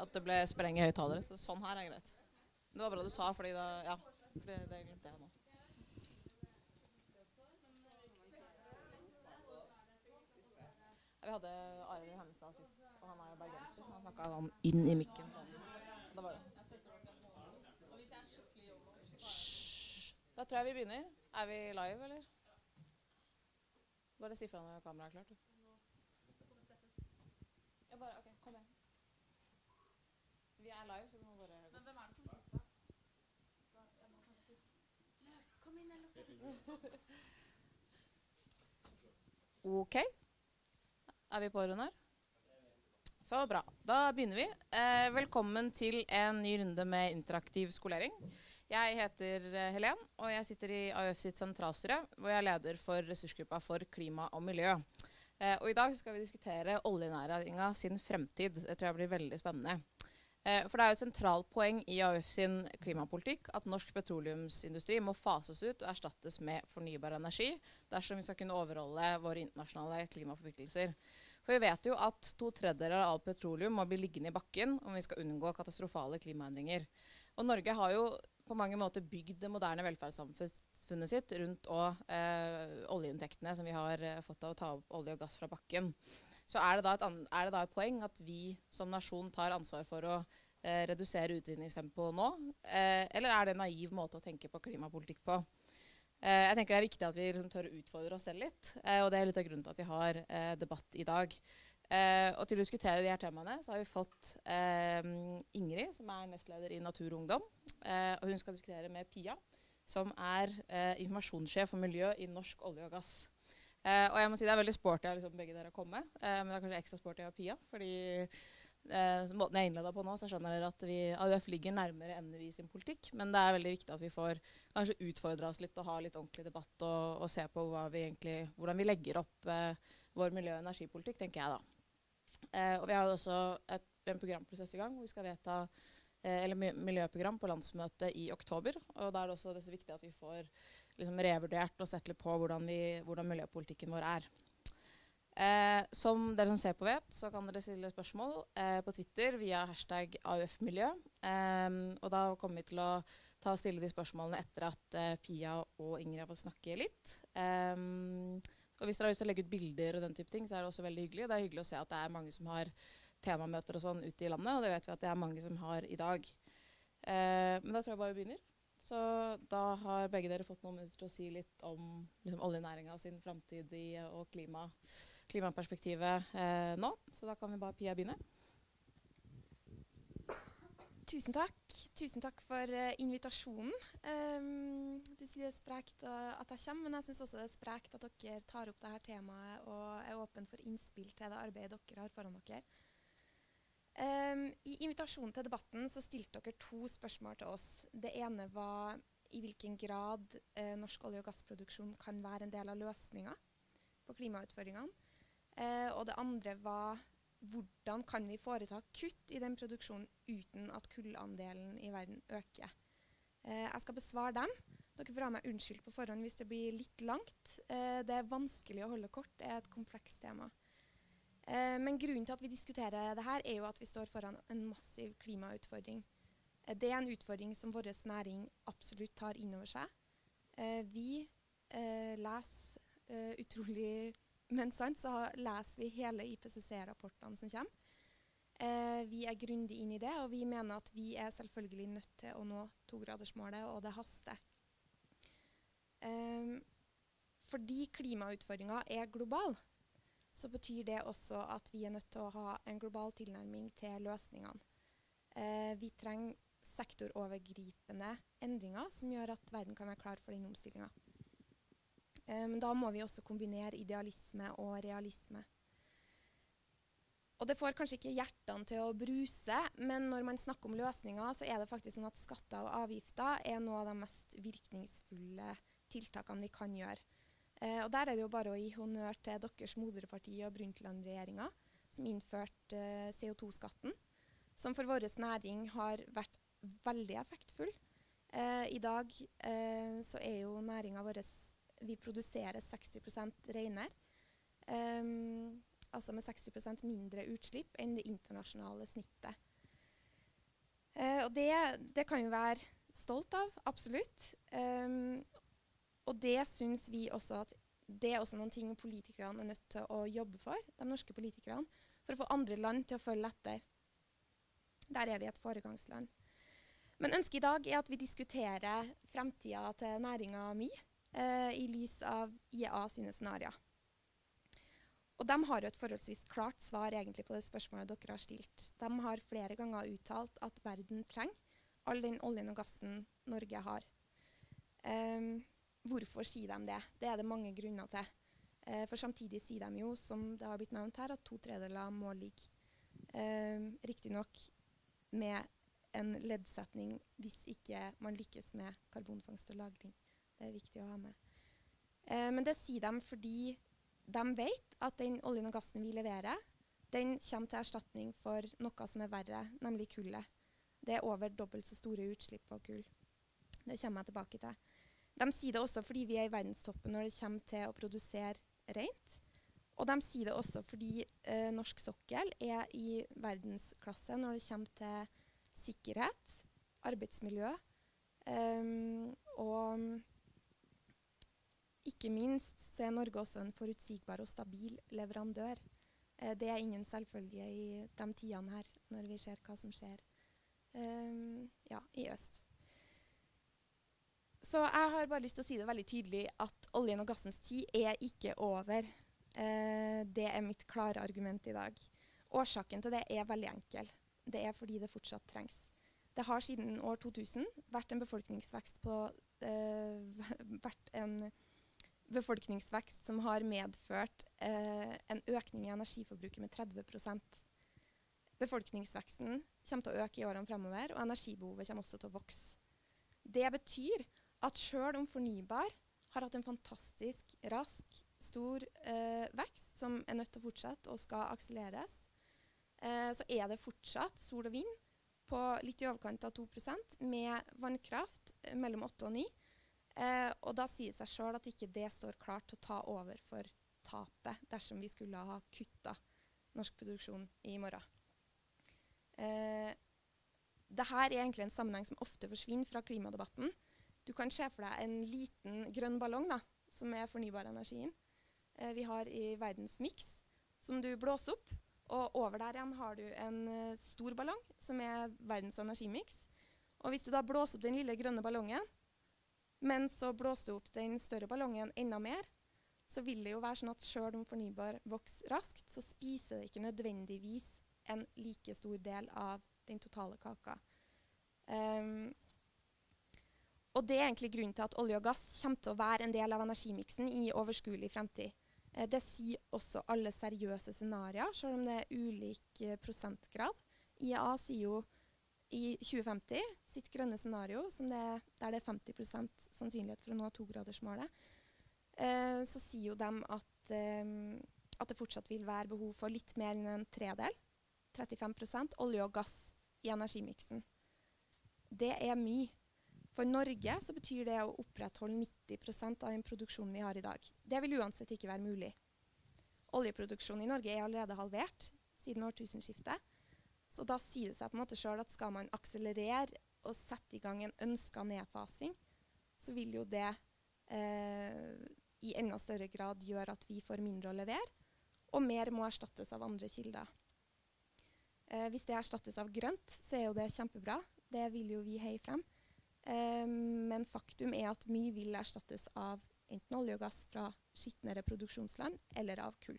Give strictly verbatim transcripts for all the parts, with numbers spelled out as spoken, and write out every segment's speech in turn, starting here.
at det ble spreng i høyttalere, så sånn her er greit. Det var bra du sa, fordi da, ja, fordi det glemte jeg nå. Vi hadde Arild Hemmestad sist, og han er jo bergenser. Han snakket han inn i mikken sånn. Da var det. Da tror jeg vi begynner. Er vi live, eller? Bare si fra når kameraet er klart. Ja, bare, ok, kom igjen. Vi er live, så du må bare... Men hvem er det som sitter? Kom inn, jeg lukter. Ok. Er vi på rundt her? Så bra. Da begynner vi. Eh, velkommen til en ny runde med interaktiv skolering. Jeg heter Helen, og jeg sitter i A U F sitt sentralstyre, hvor jeg er leder for ressursgruppa for klima og miljø. Eh, og i dag skal vi diskutere oljenæringa sin fremtid. Det tror jeg blir veldig spennende. Eh, for det er jo et sentralt poeng i A U F sin klimapolitikk at norsk petroleumsindustri må fases ut og erstattes med fornybar energi dersom vi skal kunne overholde våre internasjonale klimaforpliktelser. For vi vet jo at to tredjedeler av all petroleum må bli liggende i bakken om vi skal unngå katastrofale klimaendringer. Og Norge har jo på mange måter bygd det moderne velferdssamfunnet sitt rundt og, eh, oljeinntektene som vi har eh, fått av å ta opp olje og gass fra bakken. Så er det da et, er det da et poeng at vi som nasjon tar ansvar for å eh, redusere utvinningstempoet nå? Eh, eller er det en naiv måte å tenke på klimapolitikk på? Eh, jeg tenker det er viktig at vi liksom tør å utfordre oss selv litt, eh, og det er litt av grunnen til at vi har eh, debatt i dag. Eh, og til å diskutere de her temaene så har vi fått eh, Ingrid, som er nestleder i Natur og Ungdom, eh, og hun skal diskutere med Pia, som er eh, informasjonssjef for miljø i norsk olje og gass. Eh, og jeg må si det er veldig sporty liksom, begge dere å komme, eh, men det er kanskje ekstra sporty av Pia, fordi eh, måten jeg innledet på nå, så skjønner dere at vi, A U F ligger nærmere N U I sin politikk, men det er veldig viktig at vi får kanskje utfordre oss litt og ha litt ordentlig debatt og, og se på hva vi egentlig, hvordan vi legger opp eh, vår miljø- og energipolitikk, tenker jeg da. Eh, og vi har jo også et, en programprosess i gang, hvor vi skal vedta eh, eller miljøprogram på landsmøtet i oktober, og da er det også det så viktig at vi får liksom, revurdert og sett litt på hvordan, vi, hvordan miljøpolitikken vår er. Eh, som dere som ser på vet, så kan dere stille spørsmål eh, på Twitter via hashtag A U F miljø, eh, og da kommer vi til å ta og stille de spørsmålene etter at eh, Pia og Ingrid har fått snakke litt. Eh, Og hvis dere har lyst til å legge ut bilder og den type ting, så er det også veldig hyggelig. Det er hyggelig å se at det er mange som har temamøter og sånn ute i landet, og det vet vi at det er mange som har i dag. Eh, men da tror jeg bare vi begynner. Så da har begge dere fått noen minutter til å si litt om liksom, oljenæringa sin fremtid i, og klima, klimaperspektivet eh, nå. Så da kan vi bare Pia begynne. Tusen takk. Tusen takk for uh, invitasjonen. Um, du sier det er sprekt uh, at jeg kommer, men jeg synes også det er sprekt at dere tar opp dette temaet og er åpen for innspill til det arbeidet dere har foran dere. Um, I invitasjonen til debatten så stilte dere to spørsmål til oss. Det ene var i hvilken grad uh, norsk olje- og gassproduksjon kan være en del av løsninga på klimautfordringene. Uh, og det andre var hvordan kan vi foreta kutt i den produksjonen uten at kullandelen i verden øker. Eh, jeg skal besvare dem. Dere får ha meg unnskyld på forhånd hvis det blir litt langt. Eh, det er vanskelig å holde kort, det er et komplekst tema. Eh, men grunnen til at vi diskuterer det her er jo at vi står foran en massiv klimautfordring. Eh, det er en utfordring som vår næring absolutt tar inn over seg. Eh, vi eh, leser eh, utrolig Men sant, så leser vi hele I P C C-rapportene som kommer. Eh, vi er grundig inn i det, og vi mener at vi er selvfølgelig nødt til å nå togradersmålet, og det haster. Eh, fordi klimautfordringen er global, så betyr det også at vi er nødt til å ha en global tilnærming til løsningene. Eh, vi trenger sektorovergripende endringer som gjør at verden kan være klar for den omstillingen. Men um, da må vi også kombinere idealisme og realisme. Og det får kanskje ikke hjertene til å bruse, men når man snakker om løsninger, så er det faktisk sånn at skatter og avgifter er noe av de mest virkningsfulle tiltakene vi kan gjøre. Uh, og der er det jo bare å gi honnør til deres moderparti og Brundtland-regjeringen, som innførte uh, C O to skatten, som for vår næring har vært veldig effektfull. Uh, I dag uh, så er jo næringen vår Vi produserer seksti prosent renere, um, altså med seksti prosent mindre utslipp enn det internasjonale snittet. Eh, og det, det kan vi være stolt av, absolutt. Um, og det synes vi også at det er også noen ting politikerne er nødt til å jobbe for, de norske politikerne, for å få andre land til å følge etter. Der er vi et foregangsland. Men ønsket i dag er at vi diskuterer fremtiden til næringen mi eh, i lys av I E A sine scenarier. Og de har jo et forholdsvis klart svar egentlig på det spørsmålet dere har stilt. De har flere ganger uttalt at verden trenger all den oljen og gassen Norge har. Um, hvorfor sier de det? Det er det mange grunner til. Uh, for samtidig sier de jo, som det har blitt nevnt her, at to tredjedeler må ligge. Um, riktig nok med en leddsetning hvis ikke man lykkes med karbonfangst og lagring. Det er viktig å ha med. Uh, men det sier de fordi de vet at den oljen og gassen vi leverer, den kommer til erstatning for noe som er verre, nemlig kullet. Det er over dobbelt så store utslipp av kull. Det kommer jeg tilbake til. De sier det også fordi vi er i verdenstoppen når det kommer til å produsere rent. Og de sier det også fordi eh, norsk sokkel er i verdensklasse når det kommer til sikkerhet, arbeidsmiljø, um, og ikke minst så er Norge også en forutsigbar og stabil leverandør. Eh, det er ingen selvfølge i de tidene her, når vi ser hva som skjer um, ja, i øst. Så jeg har bare lyst til å si det veldig tydelig at oljen og gassens tid er ikke over. Eh, det er mitt klare argument i dag. Årsaken til det er veldig enkel. Det er fordi det fortsatt trengs. Det har siden år to tusen vært en befolkningsvekst på eh, vært en befolkningsvekst som har medført eh, en økning i energiforbruket med tretti prosent. Befolkningsveksten kommer til å øke i årene fremover, og energibehovet kommer også til å vokse. Det betyr at selv om fornybar har hatt en fantastisk, rask, stor eh, vekst, som er nødt til å fortsette og skal akselereres, eh, så er det fortsatt sol og vind på litt i overkant av to prosent, med vannkraft eh, mellom åtte og ni. Eh, og da sier det seg selv at ikke det står klart til å ta over for tapet dersom vi skulle ha kuttet norsk produksjon i morgen. Eh, Dette er egentlig en sammenheng som ofte forsvinner fra klimadebatten. Du kan se for deg en liten grønn ballong da, som er fornybar energien. Eh, vi har i verdens miks, som du blåser opp, og over der igjen har du en uh, stor ballong, som er verdens energimiks. Og hvis du da blåser opp den lille grønne ballongen, men så blåser du opp den større ballongen enda mer, så vil det jo være sånn at selv om fornybar vokser raskt, så spiser det ikke nødvendigvis en like stor del av den totale kaka. Um, og det er egentlig grunnen til at olje og gass kommer til å være en del av energimiksen i overskuelig fremtid. Eh, det sier også alle seriøse scenarier, selv om det er ulik eh, prosentgrad. I E A sier jo i tjue femti sitt grønne scenario, som det er, der det er femti prosent sannsynlighet for å nå togradersmålet, eh, så sier jo de at, eh, at det fortsatt vil være behov for litt mer enn en tredel, trettifem prosent, olje og gass i energimiksen. Det er mye. For Norge så betyr det å opprettholde nitti prosent av den produksjonen vi har i dag. Det vil uansett ikke være mulig. Oljeproduksjonen i Norge er allerede halvert siden årtusenskiftet. Så da sier det seg på en måte selv at skal man akselerere og sette i gang en ønsket nedfasing, så vil jo det eh, i enda større grad gjøre at vi får mindre å levere, og mer må erstattes av andre kilder. Eh, hvis det erstattes av grønt, så er jo det kjempebra. Det vil jo vi heie frem. Um, men faktum er at mye vil erstattes av enten olje og gass fra skitnere produksjonsland eller av kull.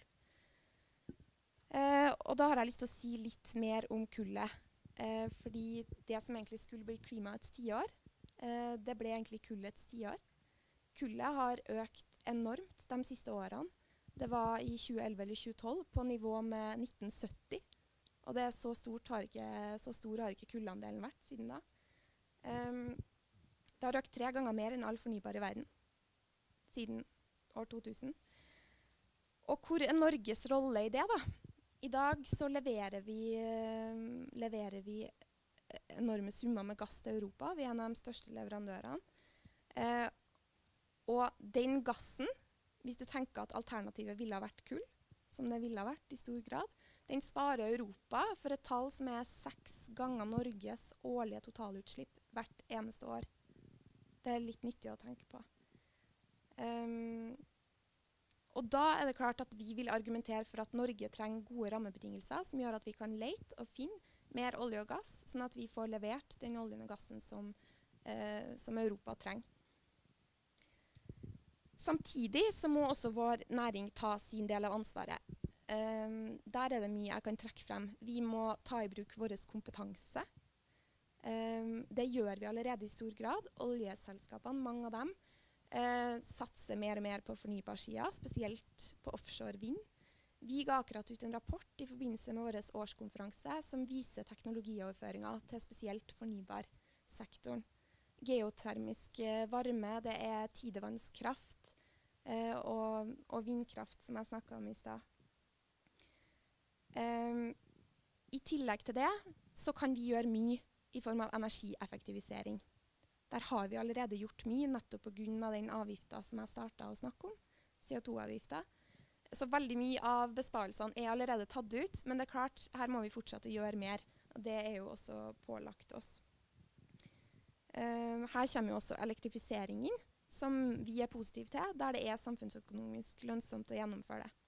Uh, og da har jeg lyst til å si litt mer om kullet. Uh, fordi det som egentlig skulle bli klimaets tiår, uh, det ble egentlig kullets tiår. Kullet har økt enormt de siste årene. Det var i tjue elleve eller tjue tolv på nivå med nitten sytti. Og det er så, stort har ikke, så stor har ikke kullandelen vært siden da. Um, Det har økt tre ganger mer enn all fornybar i verden siden år to tusen. Og hvor er Norges rolle i det da? I dag så leverer vi, uh, leverer vi enorme summer med gass til Europa. Vi er en av de største leverandørene. Uh, og den gassen, hvis du tenker at alternativet ville ha vært kull, som det ville ha vært i stor grad, Den sparer Europa for et tall som er seks ganger Norges årlige totalutslipp hvert eneste år. Det er litt nyttig å tenke på. Um, og da er det klart at vi vil argumentere for at Norge trenger gode rammebetingelser som gjør at vi kan lete og finne mer olje og gass, sånn at vi får levert den oljen og gassen som, eh, som Europa trenger. Samtidig så må også vår næring ta sin del av ansvaret. Um, der er det mye jeg kan trekke frem. Vi må ta i bruk vår kompetanse. Um, det gjør vi allerede i stor grad. Oljeselskapene, mange av dem, uh, satser mer og mer på fornybarsida, spesielt på offshore vind. Vi ga akkurat ut en rapport i forbindelse med vår årskonferanse som viser teknologioverføringer til spesielt fornybarsektoren. Geotermisk uh, varme, det er tidevannskraft uh, og, og vindkraft, som jeg snakket om i sted. Um, I tillegg til det så kan vi gjøre mye i form av energieffektivisering. Der har vi allerede gjort mye, nettopp på grunn av den avgiften som jeg startet å snakke om, C O to avgiften. Så veldig mye av besparelsene er allerede tatt ut, men det er klart, her må vi fortsette å gjøre mer. Og det er jo også pålagt oss. Um, her kommer jo også elektrifiseringen, som vi er positive til, der det er samfunnsøkonomisk lønnsomt å gjennomføre det.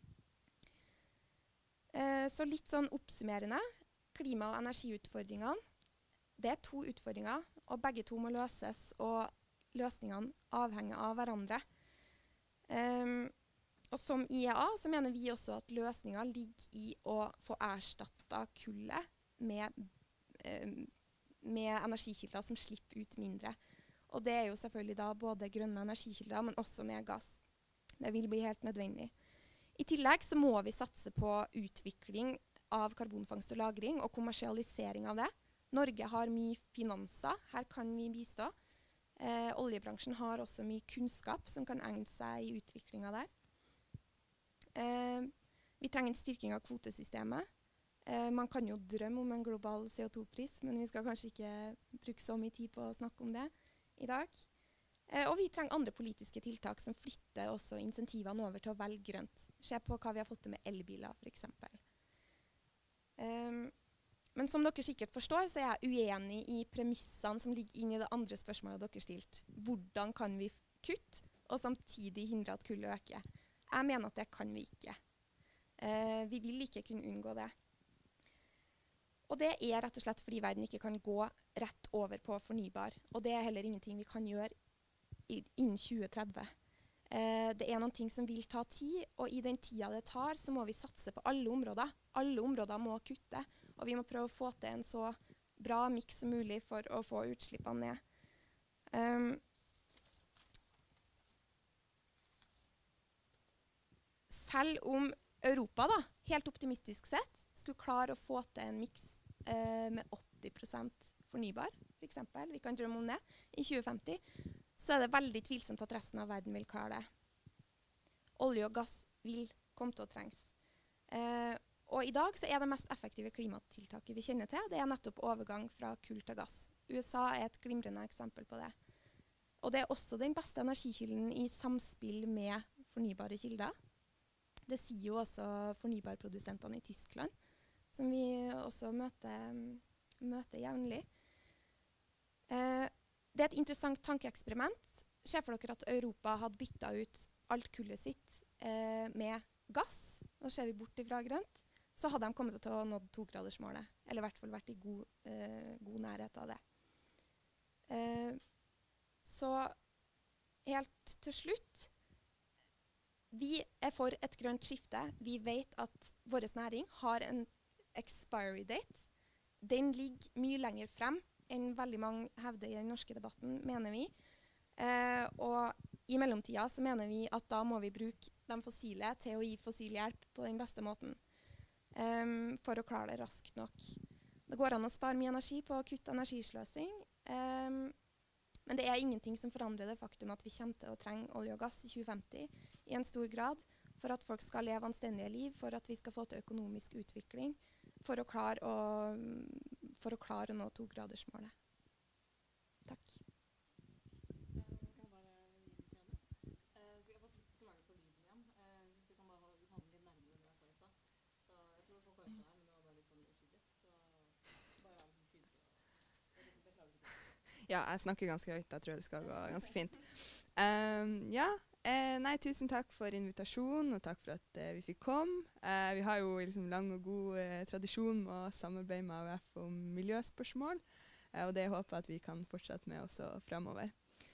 Uh, så litt sånn oppsummerende, klima- og energiutfordringene, det er to utfordringer, og begge to må løses, og løsningene avhenger av hverandre. Um, og som I E A så mener vi også at løsningen ligger i å få erstattet kullet med, um, med energikilder som slipper ut mindre. Og det er jo selvfølgelig da både grønne energikilder, men også med gass. Det vil bli helt nødvendig. I tillegg så må vi satse på utvikling av karbonfangst og lagring og kommersialisering av det. Norge har mye finanser, her kan vi bistå. Eh, oljebransjen har også mye kunnskap som kan egne seg i utviklingen der. Eh, vi trenger en styrking av kvotesystemet. Eh, man kan jo drømme om en global C O to pris, men vi skal kanskje ikke bruke så mye tid på å snakke om det i dag. Eh, og vi trenger andre politiske tiltak som flytter også insentivene over til å velge grønt. Se på hva vi har fått til med elbiler, for eksempel. Um, men som dere sikkert forstår, så er jeg uenig i premissene som ligger inn i det andre spørsmålet dere stilt. Hvordan kan vi kutte og samtidig hindre at kullet øker? Jeg mener at det kan vi ikke. Uh, vi vil ikke kunne unngå det. Og det er rett og slett fordi verden ikke kan gå rett over på fornybar. Og det er heller ingenting vi kan gjøre innen tjue tretti. Eh, det er noen ting som vil ta tid, og i den tida det tar, så må vi satse på alle områder. Alle områder må kutte, og vi må prøve å få til en så bra miks som mulig for å få utslippene ned. Um, selv om Europa, da, helt optimistisk sett, skulle klare å få til en miks eh, med åtti prosent fornybar, for eksempel, vi kan drømme om det, i tjue femti, så er det veldig tvilsomt at resten av verden vil klare det. Olje og gass vil komme til å trengs. Eh, og i dag så er det mest effektive klimatiltaket vi kjenner til, det er nettopp overgang fra kull til gass. U S A er et glimrende eksempel på det. Og det er også den beste energikilden i samspill med fornybare kilder. Det sier jo også fornybarprodusentene i Tyskland, som vi også møter, møter jevnlig. Eh, Det er et interessant tankeeksperiment. Se for dere at Europa hadde byttet ut alt kullet sitt eh, med gass. Nå ser vi bort ifra grønt. Så hadde de kommet til å nå togradersmålet. Eller i hvert fall vært i god, eh, god nærhet av det. Eh, så helt til slutt. Vi er for et grønt skifte. Vi vet at vår næring har en expiry date. Den ligger mye lenger frem enn veldig mange hevder i den norske debatten, mener vi. Eh, og i mellomtida så mener vi at da må vi bruke de fossile til å gi fossil hjelp på den beste måten. Um, for å klare det raskt nok. Det går an å spare mye energi på å kutte energisløsing. Um, men det er ingenting som forandrer det faktum at vi kommer til å trenge olje og gass i tjue femti i en stor grad for at folk skal leve anstendige liv, for at vi skal få til økonomisk utvikling, for å klare å for å klare å nå togradersmålet. Takk. Uh, kan jeg bare gi litt igjen? Uh, vi har fått litt beklager på lyden igjen. Uh, du kan bare ha den litt nærmere det jeg sa i sted. Så jeg tror folk Ja, jeg snakker ganske høyt. Jeg tror det skal gå ganske fint. Um, ja, eh, nei, tusen takk for invitasjonen, og takk for at eh, vi fikk komme. Eh, vi har jo liksom lang og god eh, tradisjon med å samarbeide med A U F om miljøspørsmål, eh, og det håper jeg at vi kan fortsette med også fremover.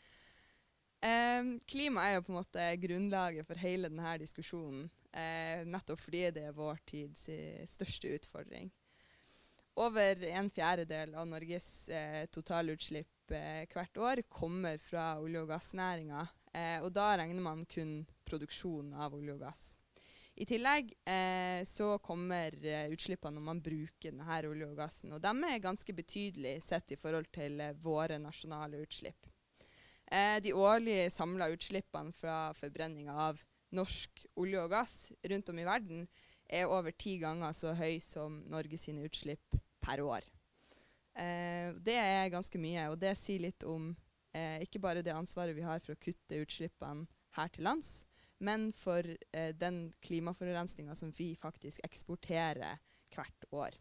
Um, klima er jo på en måte grunnlaget for hele denne diskusjonen, eh, nettopp fordi det er vår tids eh, største utfordring. Over en fjerdedel av Norges eh, totalutslipp eh, hvert år kommer fra olje- og gassnæringa, eh, og da regner man kun produksjon av olje og gass. I tillegg eh, så kommer eh, utslippene når man bruker denne olje og gassen, og de er ganske betydelige sett i forhold til eh, våre nasjonale utslipp. Eh, de årlige samlede utslippene fra forbrenning av norsk olje og gass rundt om i verden er over ti ganger så høy som Norges sine utslipp per år. Eh, det er ganske mye, og det sier litt om eh, ikke bare det ansvaret vi har for å kutte utslippene her til lands, men for eh, den klimaforurensninga som vi faktisk eksporterer hvert år.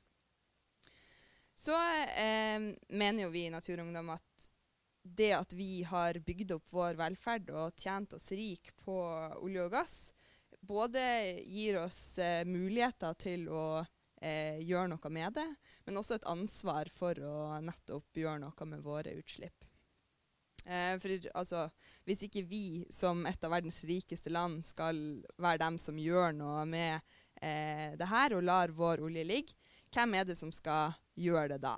Så eh, mener jo vi i Naturungdom at det at vi har bygd opp vår velferd og tjent oss rik på olje og gass, både gir oss eh, muligheter til å eh, gjøre noe med det, men også et ansvar for å nettopp gjøre noe med våre utslipp. Eh, for altså, hvis ikke vi som et av verdens rikeste land skal være dem som gjør noe med eh, det her og lar vår olje ligge, hvem er det som skal gjøre det da?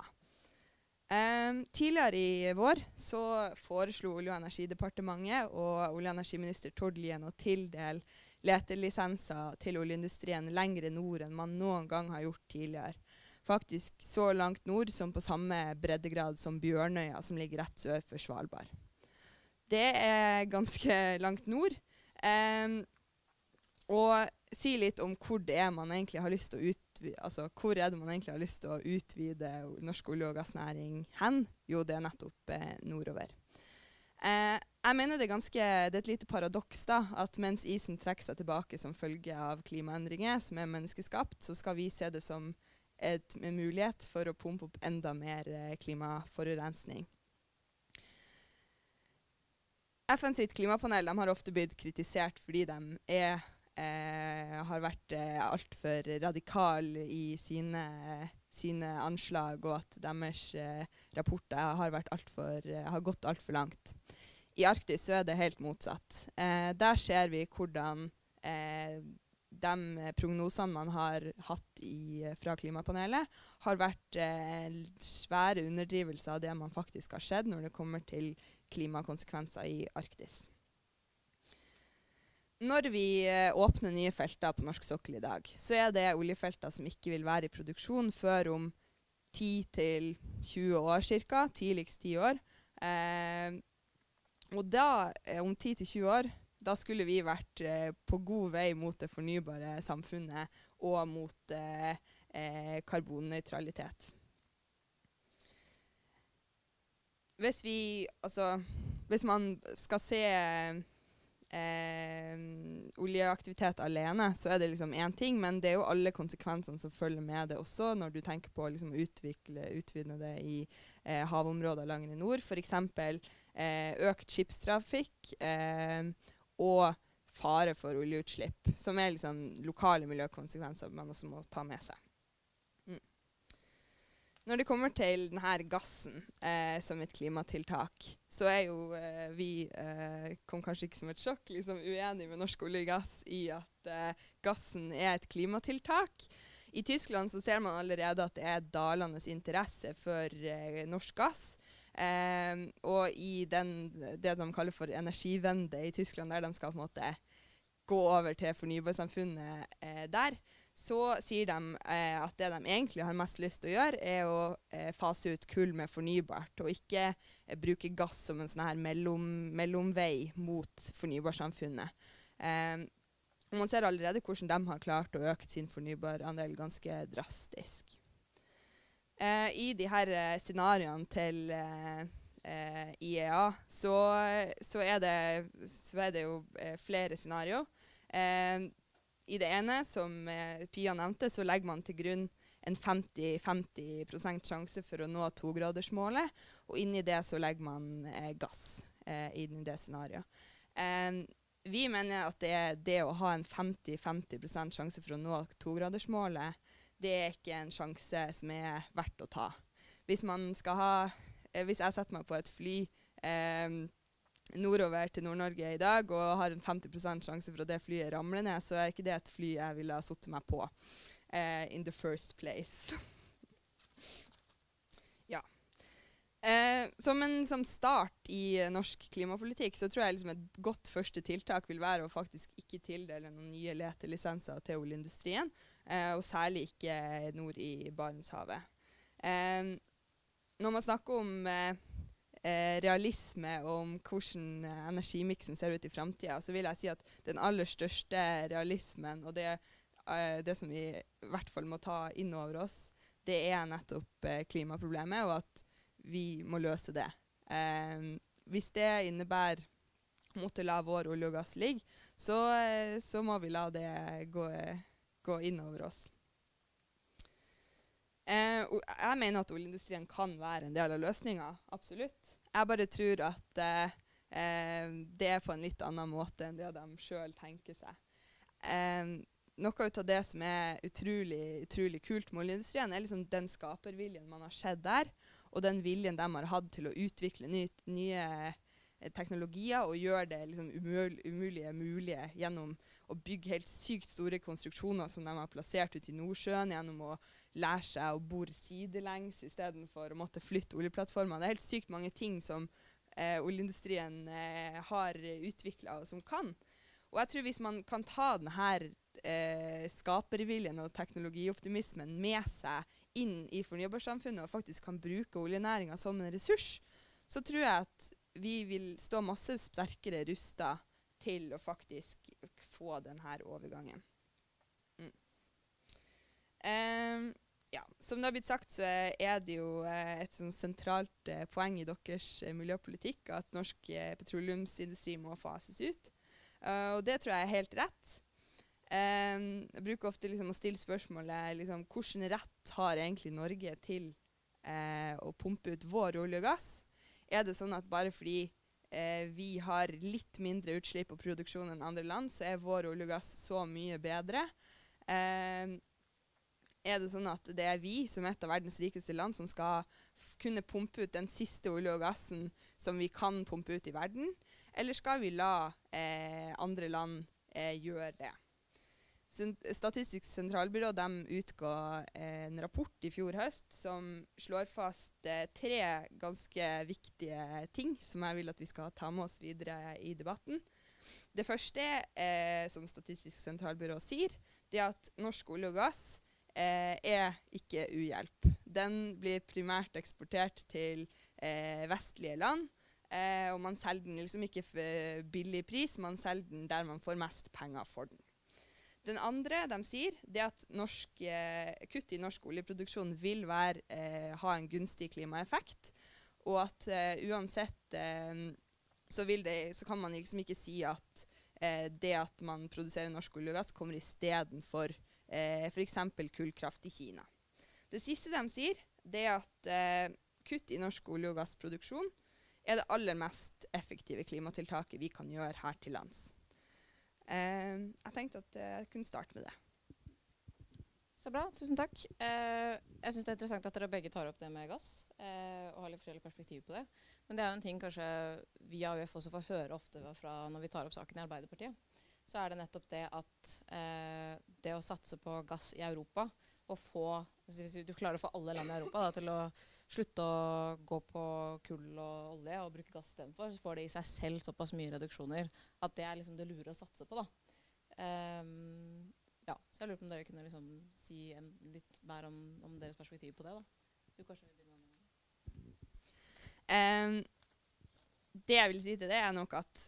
Um, tidligere i vår så foreslo Olje- og energidepartementet og olje- og energiminister Tord Lien å tildele letelisenser til oljeindustrien lengre nord enn man noen gang har gjort tidligere. Faktisk så langt nord som på samme breddegrad som Bjørnøya, som ligger rett sør for Svalbard. Det er ganske langt nord. Um, og si litt om hvor det er man egentlig har lyst til å utvide, altså hvor er det man egentlig har lyst til å utvide norsk olje- og gassnæring hen? Jo, det er nettopp eh, nordover. Eh, jeg mener det er, ganske, det er et lite paradoks da, at mens isen trekker seg tilbake som følge av klimaendringer som er menneskeskapt, så skal vi se det som et, en mulighet for å pumpe opp enda mer eh, klimaforurensning. F N sitt klimapanel de har ofte blitt kritisert fordi de er Eh, har vært eh, altfor radikal i sine, sine anslag, og at deres eh, rapporter har, vært alt for, eh, har gått alt for langt. I Arktis så er det helt motsatt. Eh, der ser vi hvordan eh, de prognosene man har hatt i, fra klimapanelet, har vært eh, svære underdrivelser av det man faktisk har skjedd når det kommer til klimakonsekvenser i Arktis. Når vi eh, åpner nye felter på norsk sokkel i dag, så er det oljefelter som ikke vil være i produksjon før om ti til tjue år cirka, tidligst ti år. Eh, og da, eh, om ti til tjue år, da skulle vi vært eh, på god vei mot det fornybare samfunnet og mot eh, eh, karbonnøytralitet. Hvis vi, altså, hvis man skal se Eh, oljeaktivitet alene, så er det liksom én ting, men det er jo alle konsekvensene som følger med det også, når du tenker på å liksom utvikle, utvinne det i eh, havområder lenger nord. For eksempel eh, økt skipstrafikk eh, og fare for oljeutslipp, som er liksom lokale miljøkonsekvenser man også må ta med seg. Mm. Når det kommer til denne gassen eh, som et klimatiltak, så er jo eh, vi, eh, kom kanskje ikke som et sjokk, liksom uenig med norsk olje og gass i at eh, gassen er et klimatiltak. I Tyskland så ser man allerede at det er dalende interesse for eh, norsk gass. Eh, og i den, det de kaller for energivende i Tyskland, der de skal på en måte gå over til fornybarsamfunnet eh, der, så sier de eh, at det de egentlig har mest lyst til å gjøre, er å eh, fase ut kull med fornybart, og ikke eh, bruke gass som en sånn her mellom, mellomvei mot fornybarsamfunnet. Eh, og man ser allerede hvordan de har klart å øke sin fornybarandel ganske drastisk. Eh, I de her eh, scenarioene til eh, eh, I E A, så, så, er det, så er det jo eh, flere scenarioer. Eh, I det ene, som eh, Pia nevnte, så legger man til grunn en femti femti prosent sjanse for å nå togradersmålet, og inni det så legger man eh, gass eh, inn i det scenarioet. Eh, vi mener at det, er det å ha en femti femti prosent sjanse for å nå togradersmålet, det er ikke en sjanse som er verdt å ta. Hvis man skal ha, eh, hvis jeg setter meg på et fly eh, nordover til Nord-Norge i dag og har en femti prosent sjanse for at det flyet ramler ned, så er ikke det et fly jeg ville ha satt meg på uh, in the first place. ja. Uh, som en som start i uh, norsk klimapolitikk, så tror jeg liksom et godt første tiltak vil være å faktisk ikke tildele noen nye letelisenser til oljeindustrien, uh, og særlig ikke nord i Barentshavet. Uh, når man snakker om uh, Eh, realisme og om hvordan eh, energimiksen ser ut i fremtiden, så vil jeg si at den aller største realismen, og det, eh, det som vi i hvert fall må ta inn over oss, det er nettopp eh, klimaproblemet, og at vi må løse det. Eh, hvis det innebærer å måtte la vår olje og gass ligge, så, eh, så må vi la det gå, eh, gå inn over oss. Eh, jeg mener at oljeindustrien kan være en del av løsningen, absolutt. Jeg bare tror at eh, eh, det er på en litt annen måte enn det de selv tenker seg. Eh, noe av det som er utrolig, utrolig kult med oljeindustrien, er liksom den skaperviljen man har sett der, og den viljen de har hatt til å utvikle ny, nye eh, teknologier og gjøre det liksom umul umulige mulige gjennom å bygge helt sykt store konstruksjoner som de har plassert ut i Nordsjøen, gjennom å lære seg å bore sidelengs i stedet for å måtte flytte oljeplattformer. Det er helt sykt mange ting som eh, oljeindustrien eh, har utviklet og som kan. Og jeg tror hvis man kan ta denne eh, skaperviljen og teknologioptimismen med seg inn i fornybarsamfunnet og faktisk kan bruke oljenæringen som en ressurs, så tror jeg at vi vil stå masse sterkere rustet til å faktisk få denne overgangen. Mm. Um, ja, som det har blitt sagt, så er det jo eh, et sånn sentralt eh, poeng i deres eh, miljøpolitikk at norsk eh, petroleumsindustri må fases ut. Uh, og det tror jeg er helt rett. Um, jeg bruker ofte liksom, å stille spørsmålet liksom, hvordan rett har egentlig Norge til eh, å pumpe ut vår olje og gass? Er det sånn at bare fordi eh, vi har litt mindre utslipp og produksjon enn andre land, så er vår olje og gass så mye bedre? Um, Er det sånn at det er vi som et av verdens rikeste land som skal kunne pumpe ut den siste olje og gassen som vi kan pumpe ut i verden? Eller skal vi la eh, andre land eh, gjøre det? Statistisk sentralbyrå de utga eh, en rapport i fjor høst som slår fast eh, tre ganske viktige ting som jeg vil at vi skal ta med oss videre i debatten. Det første, eh, som Statistisk sentralbyrå sier, det er at norsk olje og gass Eh, er ikke uhjelp. Den blir primært eksportert til eh, vestlige land, eh, og man selger den liksom ikke for billig pris, man selger den der man får mest penger for den. Den andre de sier, det er at norsk, eh, kutt i norsk oljeproduksjon vil være, eh, ha en gunstig klimaeffekt, og at eh, uansett eh, så, vil det, så kan man liksom ikke si at eh, det at man produserer norsk olje og gass kommer i stedet for Eh, for eksempel kullkraft i Kina. Det siste de sier, det er at eh, kutt i norsk olje- og gassproduksjon er det aller mest effektive klimatiltaket vi kan gjøre her til lands. Eh, jeg tenkte at jeg kunne starte med det. Så bra, tusen takk. Eh, jeg synes det er interessant at dere begge tar opp det med gass, eh, og har litt forskjellige perspektiv på det. Men det er jo en ting kanskje vi av U F også får høre ofte fra når vi tar opp saken i Arbeiderpartiet. Så er det nettopp det at eh, det å satse på gass i Europa, og få, hvis du klarer å få alle land i Europa da, til å slutte å gå på kull og olje og bruke gass istedenfor, så får det i seg selv såpass mye reduksjoner at det er liksom det lure å satse på. Da. Um, ja, så jeg lurer på om dere kunne liksom si en, litt mer om, om deres perspektiv på det. Da. Du kanskje vil begynne med um, Det jeg vil si til det er nok at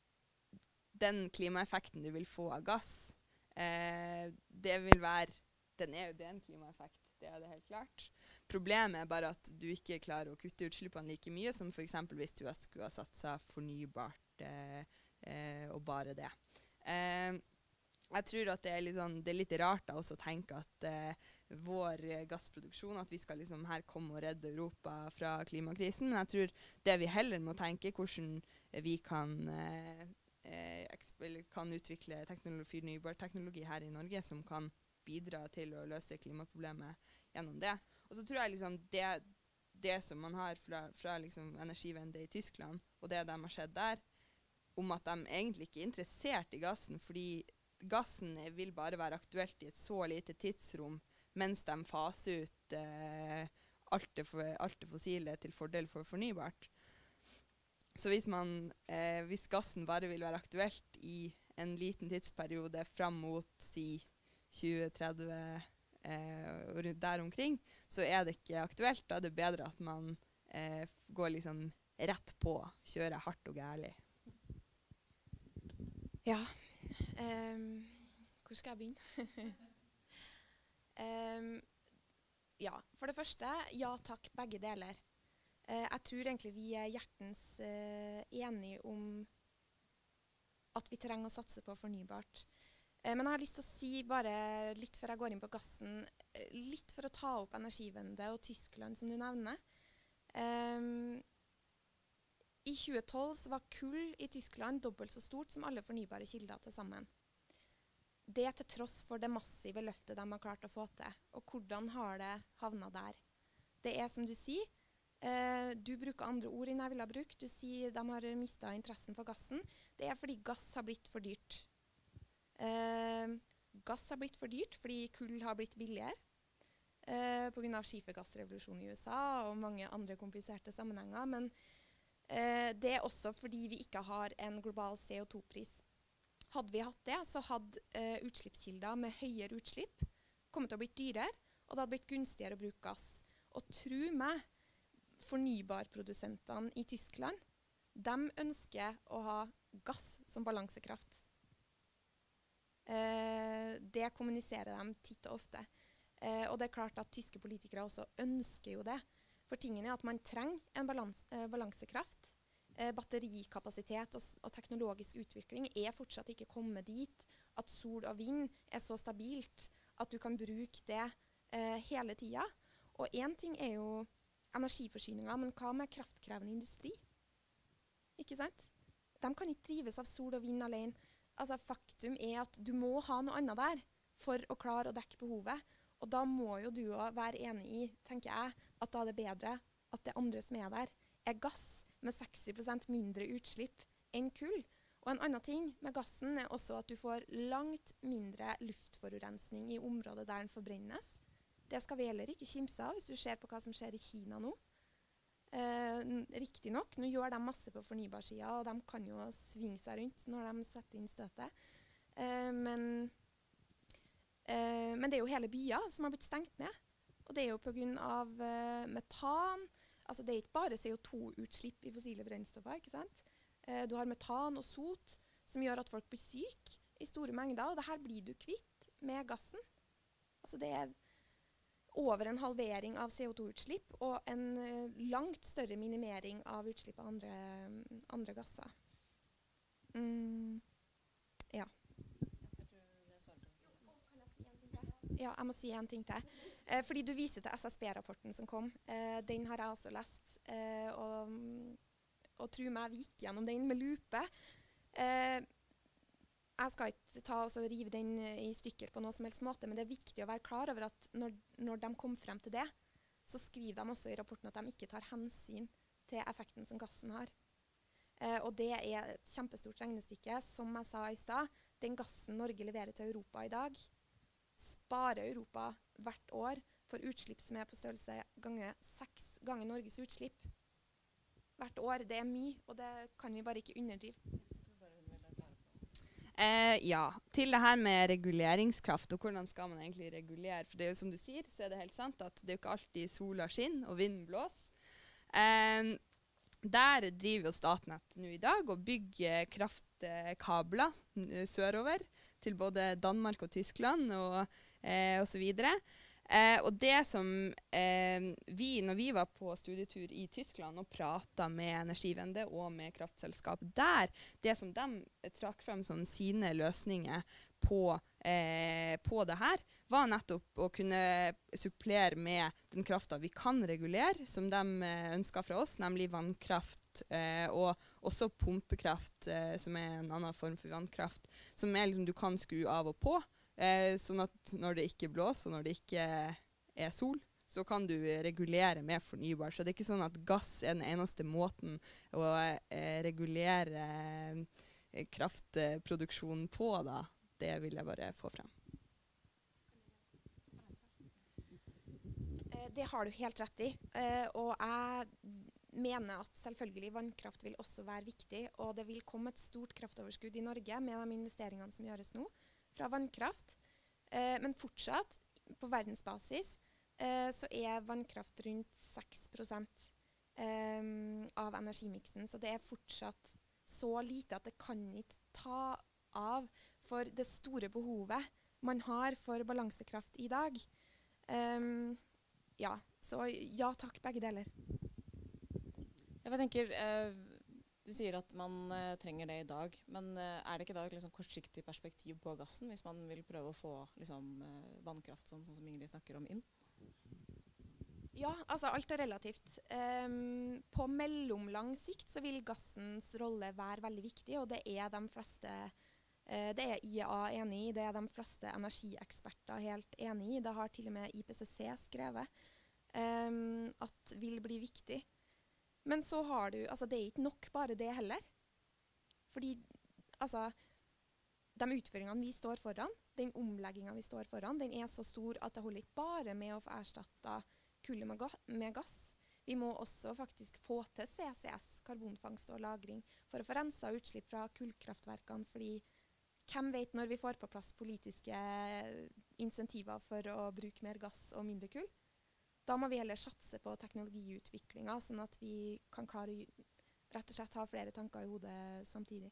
den klimaeffekten du vil få av gass, eh, det vil være, den er jo det en klimaeffekt, det er det helt klart. Problemet er bare at du ikke klarer å kutte utslippene like mye som for eksempel hvis du skulle ha satset fornybart eh, eh, og bare det. Eh, jeg tror at det er litt, sånn, det er litt rart da også å tenke at eh, vår gassproduksjon, at vi skal liksom her komme og redde Europa fra klimakrisen. Men jeg tror det vi heller må tenke, hvordan vi kan, eh, eh, kan utvikle teknologi, fornybar teknologi her i Norge som kan bidra til å løse klimaproblemet gjennom det. Og så tror jeg liksom det, det som man har fra, fra liksom Energiewende i Tyskland, og det de har skjedd der, om at de egentlig ikke er interessert i gassen, fordi gassen vil bare være aktuelt i et så lite tidsrom, mens de faser ut eh, alt, det for, alt det fossile til fordel for fornybart. Så hvis, man, eh, hvis gassen bare vil være aktuelt i en liten tidsperiode fram mot si tjue tretti eh, og der omkring, så er det ikke aktuelt. Da er det bedre at man eh, går liksom rett på, kjører hardt og gærlig. Ja, um, hvor skal jeg begynne? um, ja, for det første, ja takk, begge deler. Uh, jeg tror egentlig vi er hjertens uh, enige om at vi trenger å satse på fornybart. Uh, men jeg har lyst til å si bare litt før jeg går inn på gassen, uh, litt for å ta opp Energiewende og Tyskland som du nevner. Um, I tjue tolv så var kull i Tyskland dobbelt så stort som alle fornybare kilder til sammen. Det til tross for det massive løftet de har klart å få til. Og hvordan har det havnet der? Det er som du sier, eh, du bruker andre ord enn jeg ville ha brukt. Du sier de har mistet interessen for gassen. Det er fordi gass har blitt for dyrt. Eh, gass har blitt for dyrt fordi kull har blitt billigere. Eh, på grunn av skifergassrevolusjonen i U S A og mange andre kompliserte sammenhenger. Men Uh, det er også fordi vi ikke har en global C O to pris. Hadde vi hatt det, så hadde uh, utslippskilder med høyere utslipp kommet til å bli dyrere, og det hadde blitt gunstigere å bruke gass. Og tro meg, fornybarprodusentene i Tyskland, de ønsker å ha gass som balansekraft. Uh, det kommuniserer de titt og ofte. Uh, og det er klart at tyske politikere også ønsker jo det. For tingene er at man trenger en balans, eh, balansekraft. Eh, batterikapasitet og, og teknologisk utvikling er fortsatt ikke kommet dit at sol og vind er så stabilt at du kan bruke det eh, hele tida. Og én ting er jo energiforsyninga, men hva med kraftkrevende industri? Ikke sant? De kan ikke drives av sol og vind alene. Altså, faktum er at du må ha noe annet der for å klare å dekke behovet. Og da må jo du også være enig i, tenker jeg, at da er det bedre at det andre som er der, er gass med seksti prosent mindre utslipp enn kull. Og en annen ting med gassen er også at du får langt mindre luftforurensning i området der den forbrennes. Det skal vi heller ikke kimse av hvis du ser på hva som skjer i Kina nå. Eh, riktig nok, nå gjør de masse på fornybarsida, og de kan jo svinge seg rundt når de setter inn støtet. Eh, men... Uh, men det er jo hele byer som har blitt stengt ned. Og det er jo på grunn av uh, metan. Altså det er ikke bare C O to utslipp i fossile brennstoffer, ikke sant? Uh, du har metan og sot som gjør at folk blir syke i store mengder, og det her blir du kvitt med gassen. Altså det er over en halvering av C O to utslipp og en uh, langt større minimering av utslipp av andre, um, andre gasser. Mm. Ja. Ja, jeg må si en ting til. Eh, fordi du viser til S S B-rapporten som kom. Eh, den har jeg også lest. Eh, og, og tro meg, vi gikk gjennom den med lupe. Eh, jeg skal ikke ta og rive den i stykker på noe som helst måte, men det er viktig å være klar over at når, når de kom frem til det, så skriver de også i rapporten at de ikke tar hensyn til effekten som gassen har. Eh, og det er et kjempestort regnestykke. Som jeg sa i stad, den gassen Norge leverer til Europa i dag, sparer Europa hvert år for utslipp som er på størrelse ganger seks ganger Norges utslipp. Hvert år. Det er mye, og det kan vi bare ikke underdrive. Eh, ja, til det her med reguleringskraft, og hvordan skal man egentlig regulere? For det er jo som du sier, så er det helt sant at det er jo ikke alltid sola skinner og vinden blåser. Eh, der driver jo Statnett nå i dag og bygger kraftkabler eh, sørover til både Danmark og Tyskland og, eh, og så videre. Eh, og det som eh, vi, når vi var på studietur i Tyskland og pratet med Energiewende og med kraftselskap der, det som de trakk frem som sine løsninger på, eh, på det her, var nettopp å kunne supplere med den kraften vi kan regulere, som de eh, ønsker fra oss, nemlig vannkraft, eh, og også pumpekraft, eh, som er en annen form for vannkraft, som er liksom du kan skru av og på, eh, sånn at når det ikke blåser, og når det ikke er sol, så kan du regulere med fornybar. Så det er ikke sånn at gass er den eneste måten å eh, regulere eh, kraftproduksjonen på, da. Det vil jeg bare få frem. Eh, det har du helt rett i. Eh, og jeg mener at selvfølgelig vannkraft vil også være viktig, og det vil komme et stort kraftoverskudd i Norge med de investeringene som gjøres nå fra vannkraft. Eh, men fortsatt, på verdensbasis, Uh, så er vannkraft rundt seks prosent um, av energimiksen. Så det er fortsatt så lite at det kan ikke ta av for det store behovet man har for balansekraft i dag. Um, ja, så ja takk, begge deler. Jeg tenker, uh, du sier at man uh, trenger det i dag, men uh, er det ikke da et liksom, kortsiktig perspektiv på gassen, hvis man vil prøve å få liksom, uh, vannkraft, sånn, sånn som Ingrid snakker om, inn? Ja, altså alt er relativt. Um, på mellomlang sikt så vil gassens rolle være veldig viktig, og det er de fleste, uh, det er I E A enig i, det er de fleste energieksperter helt enig i. Det har til og med I P C C skrevet um, at vil bli viktig. Men så har du, altså det er ikke nok bare det heller. Fordi, altså, de utføringene vi står foran, den omleggingen vi står foran, den er så stor at det holder ikke bare med å få erstattet kullet med, ga med gass. Vi må også faktisk få til C C S, karbonfangst og lagring, for å få renset utslipp fra kullkraftverkene, fordi hvem vet når vi får på plass politiske insentiver for å bruke mer gass og mindre kull? Da må vi heller satse på teknologiutviklinga, sånn at vi kan klare å rett og slett ha flere tanker i hodet samtidig.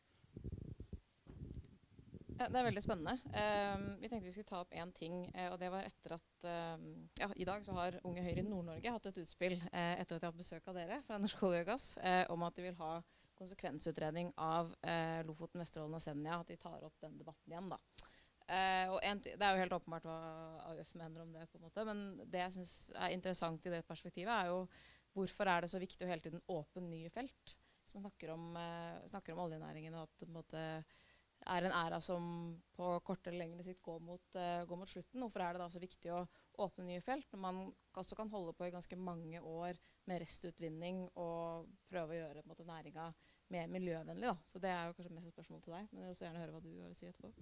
Ja, det er veldig spennende. Um, vi tenkte vi skulle ta opp en ting, uh, og det var etter at um, ja, i dag så har Unge Høyre i Nord-Norge hatt et utspill uh, etter at de har hatt besøk av dere fra Norsk olje og gass, uh, om at de vil ha konsekvensutredning av uh, Lofoten, Vesterålen og Senja, at de tar opp den debatten igjen da. Uh, og en det er jo helt åpenbart hva A U F mener om det, på en måte, men det jeg synes er interessant i det perspektivet er jo hvorfor er det så viktig å hele tiden åpne nye felt, som snakker om, uh, snakker om oljenæringen, og at det på en måte er en æra som på kortere eller lengre sikt går mot, uh, går mot slutten. Hvorfor er det da så viktig å åpne nye felt når man også kan holde på i ganske mange år med restutvinning og prøve å gjøre på en måte, næringa mer miljøvennlig? Da. Så det er jo kanskje mest et spørsmål til deg, men jeg vil også gjerne høre hva du har å si etterpå.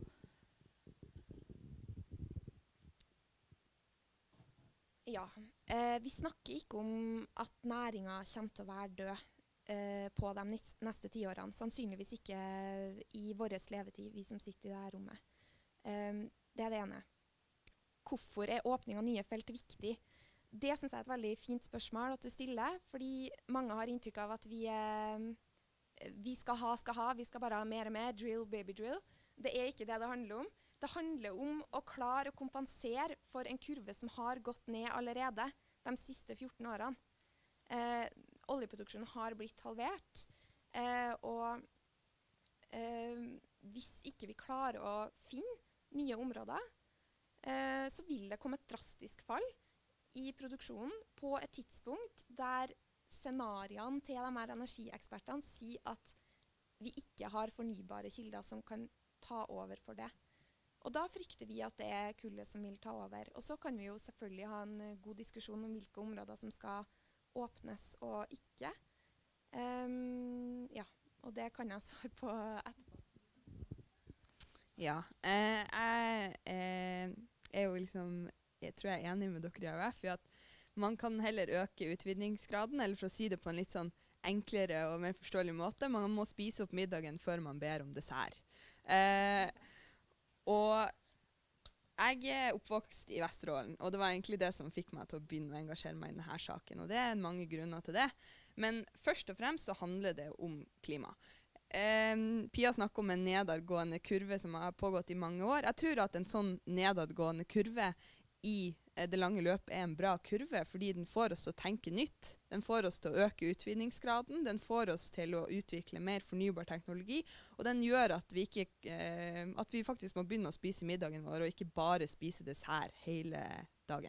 Ja, eh, vi snakker ikke om at næringa kommer til å være død eh, på de neste tiårene. Sannsynligvis ikke i vår levetid, vi som sitter i dette rommet. Um, det er det ene. Hvorfor er åpning av nye felt viktig? Det synes jeg er et veldig fint spørsmål at du stiller, fordi mange har inntrykk av at vi, eh, vi skal ha, skal ha, vi skal bare ha mer og mer, drill, baby drill. Det er ikke det det handler om. Det handler om å klare å kompensere for en kurve som har gått ned allerede de siste fjorten årene. Eh, oljeproduksjonen har blitt halvert, eh, og eh, hvis ikke vi klarer å finne nye områder, eh, så vil det komme et drastisk fall i produksjonen på et tidspunkt der scenariene til de her energiekspertene sier at vi ikke har fornybare kilder som kan ta over for det. Og da frykter vi at det er kullet som vil ta over. Og så kan vi jo selvfølgelig ha en uh, god diskusjon om hvilke områder som skal åpnes og ikke. Um, ja, og det kan jeg svare på etterpå. Ja, eh, jeg eh, er jo liksom, jeg tror jeg er enig med dere i A U F i at man kan heller øke utvinningsgraden, eller for å si det på en litt sånn enklere og mer forståelig måte, man må spise opp middagen før man ber om dessert. Eh, Og jeg er oppvokst i Vesterålen, og det var egentlig det som fikk meg til å begynne å engasjere meg i denne saken. Og det er mange grunner til det. Men først og fremst så handler det om klima. Um, Pia snakker om en nedadgående kurve som har pågått i mange år. Jeg tror at en sånn nedadgående kurve i eh, det lange løp er en bra kurve, fordi den får oss til å tenke nytt. Den får oss til å øke utvinningsgraden, den får oss til å utvikle mer fornybar teknologi, og den gjør at vi, ikke, eh, at vi faktisk må begynne å spise middagen vår, og ikke bare spise dessert hele dagen.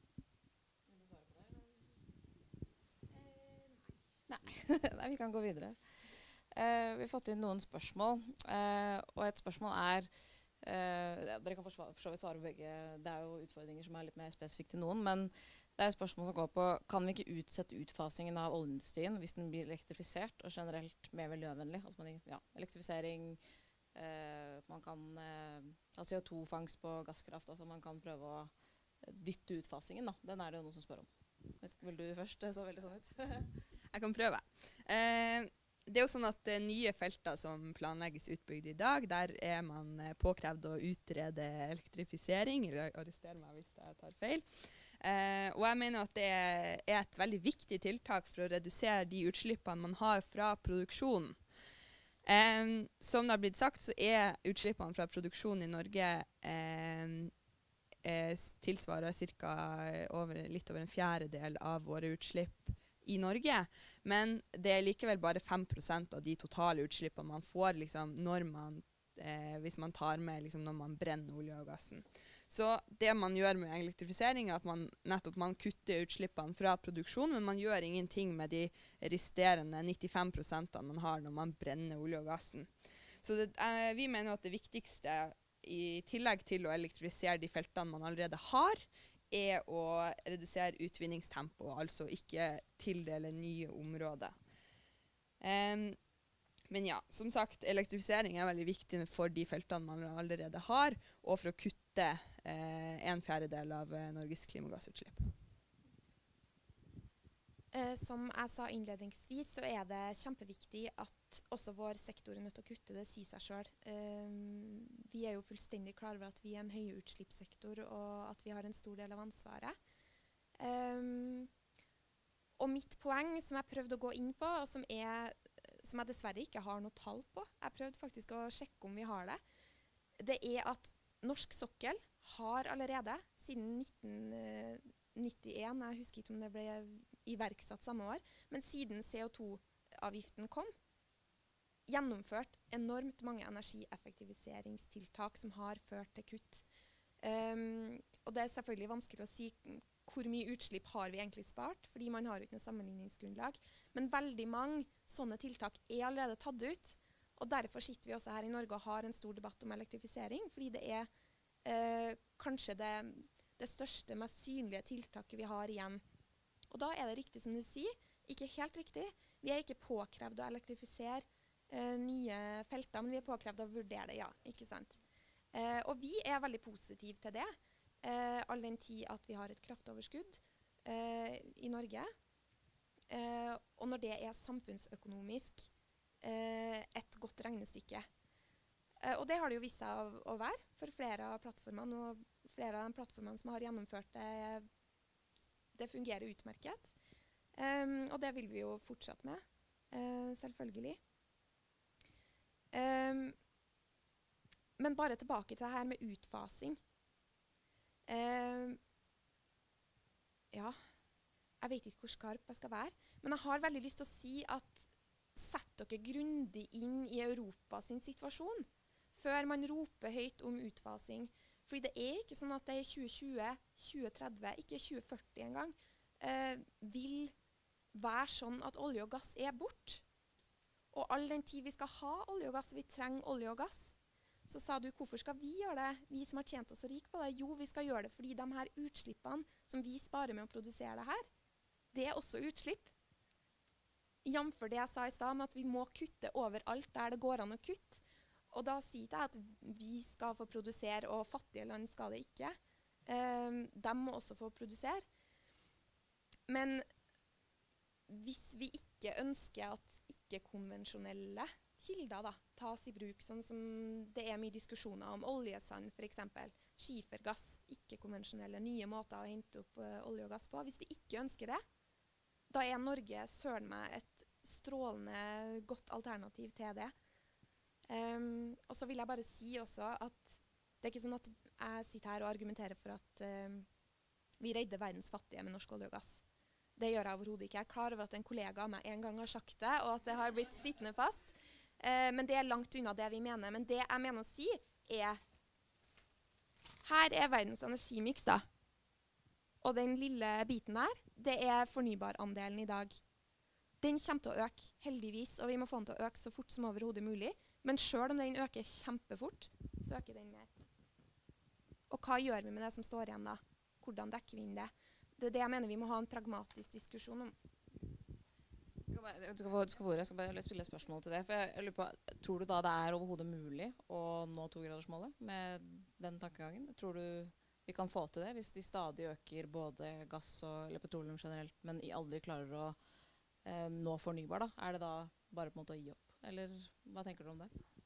Nei, Nei vi kan gå videre. Uh, vi har fått inn noen spørsmål, uh, og et spørsmål er uh, dere kan for så vidt svare på begge. Det er jo utfordringer som er litt mer spesifikke til noen, men det er et spørsmål som går på kan vi ikke utsette utfasingen av oljeindustrien hvis den blir elektrifisert og generelt mer miljøvennlig? Altså man, ja, elektrifisering, uh, man kan uh, ha C O to fangst på gasskraft, altså man kan prøve å dytte utfasingen da. Den er det jo noen som spør om. Vil du først? Det så veldig sånn ut. Jeg kan prøve. Uh, Det er jo sånn at uh, nye felter som planlegges utbygd i dag, der er man uh, påkrevd å utrede elektrifisering, eller arrestere meg hvis jeg tar feil. Uh, og jeg mener at det er et veldig viktig tiltak for å redusere de utslippene man har fra produksjonen. Um, som det har blitt sagt, så er utslippene fra produksjonen i Norge um, uh, tilsvarer cirka over, litt over en fjerdedel av våre utslipp i Norge, men det er likevel bare fem prosent av de totale utslippene man får liksom, når man, eh, hvis man tar med liksom, når man brenner olje og gassen. Så det man gjør med elektrifisering er at man nettopp man kutter utslippene fra produksjon, men man gjør ingenting med de resterende nittifem prosentene man har når man brenner olje og gassen. Så det, eh, vi mener at det viktigste, i tillegg til å elektrifisere de feltene man allerede har, er å redusere utvinningstempo, altså ikke tildele nye områder. Um, men ja, som sagt, elektrifisering er veldig viktig for de feltene man allerede har, og for å kutte eh, en fjerdedel av eh, Norges klimagassutslipp. Eh, som jeg sa innledningsvis, så er det kjempeviktig at også vår sektor er nødt til å kutte. Det sier seg selv. Eh, vi er jo fullstendig klar over at vi er en høyutslippssektor, og at vi har en stor del av ansvaret. Eh, og mitt poeng, som jeg prøvde å gå inn på, og som, er, som jeg dessverre ikke har noe tall på, jeg prøvde faktisk å sjekke om vi har det, det er at norsk sokkel har allerede, siden nitten nittien, jeg husker ikke om det ble iverksatt samme år, men siden C O to-avgiften kom, gjennomført enormt mange energieffektiviseringstiltak som har ført til kutt. Um, og det er selvfølgelig vanskelig å si hvor mye utslipp har vi egentlig spart, fordi man har ikke noe sammenligningsgrunnlag. Men veldig mange sånne tiltak er allerede tatt ut, og derfor sitter vi også her i Norge og har en stor debatt om elektrifisering, fordi det er uh, kanskje det det største, mest synlige tiltaket vi har igjen. Og da er det riktig som du sier, ikke helt riktig. Vi er ikke påkrevd å elektrifisere eh, nye felter, men vi er påkrevd å vurdere det, ja, ikke sant? Eh, og vi er veldig positive til det, eh, all den tid at vi har et kraftoverskudd eh, i Norge. Eh, og når det er samfunnsøkonomisk eh, et godt regnestykke. Eh, og det har det jo vist seg å, å være for flere av plattformene, og flere av de plattformene som har gjennomført det, det fungerer utmerket. Um, og det vil vi jo fortsette med, uh, selvfølgelig. Um, men bare tilbake til det her med utfasing. Um, ja, jeg vet ikke hvor skarp jeg skal være, men jeg har veldig lyst til å si at sett dere grundig inn i Europa sin situasjon, før man roper høyt om utfasing. Fordi det er ikke sånn at det i tjue tjue, tjue tretti, ikke tjue førti engang, eh, vil være sånn at olje og gass er bort. Og all den tid vi skal ha olje og gass, vi trenger olje og gass, så sa du, hvorfor skal vi gjøre det, vi som har tjent oss så rik på det? Jo, vi skal gjøre det fordi de her utslippene som vi sparer med å produsere det her, det er også utslipp. Jamfor det jeg sa i stedet, om at vi må kutte overalt der det går an å kutte. Og da sier jeg at vi skal få produsere, og fattige land skal det ikke. Um, de må også få produsere. Men hvis vi ikke ønsker at ikke-konvensjonelle kilder da, tas i bruk, sånn som det er mye diskusjoner om oljesand for eksempel, skifergass, ikke-konvensjonelle nye måter å hente opp uh, olje og gass på. Hvis vi ikke ønsker det, da er Norge søren meg et strålende godt alternativ til det. Um, og så vil jeg bare si også at det er ikke sånn at jeg sitter her og argumenterer for at um, vi redder verdens fattige med norsk olje og gass. Det gjør jeg overhodet ikke. Jeg er klar over at en kollega av meg en gang har sagt det, og at det har blitt sittende fast. Eh, men det er langt unna det vi mener. Men det jeg mener å si er, her er verdens energimiks da. Og den lille biten der, det er fornybarandelen i dag. Den kommer til å øke, heldigvis, og vi må få den til å øke så fort som overhodet mulig. Men selv om den øker kjempefort, så øker den mer. Og hva gjør vi med det som står igjen da? Hvordan dekker vi inn det? Det er det jeg mener vi må ha en pragmatisk diskusjon om. Du skal få, du skal få ordet. Jeg skal bare spille et spørsmål til det. For jeg, jeg lurer på, tror du da det er overhodet mulig å nå togradersmålet med den tankegangen? Tror du vi kan få til det hvis de stadig øker både gass og eller petroleum generelt, men aldri klarer å eh, nå fornybar da? Er det da bare på en måte å gi opp? Eller hva tenker du om det?